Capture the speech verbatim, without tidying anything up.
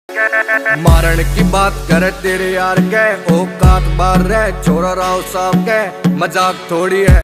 मारण की बात करे तेरे यार के औकात बार रहे छोरा राव साहब के मजाक थोड़ी है।